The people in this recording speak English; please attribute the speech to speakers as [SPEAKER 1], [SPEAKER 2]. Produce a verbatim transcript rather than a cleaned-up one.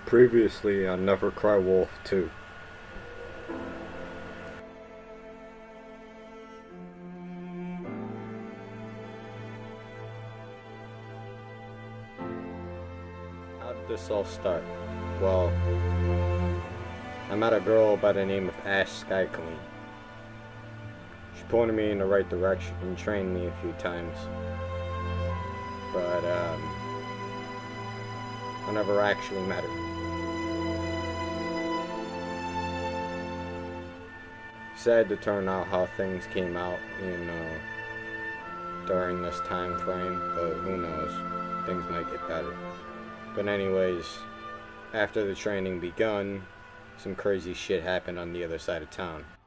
[SPEAKER 1] Previously on Never Cry Wolf two. How did this all start? Well, I met a girl by the name of Ash Skyclean. She pointed me in the right direction and trained me a few times. But, um, I never actually met her. Sad to turn out how things came out, you know, during this time frame, but who knows, things might get better. But anyways, after the training begun, some crazy shit happened on the other side of town.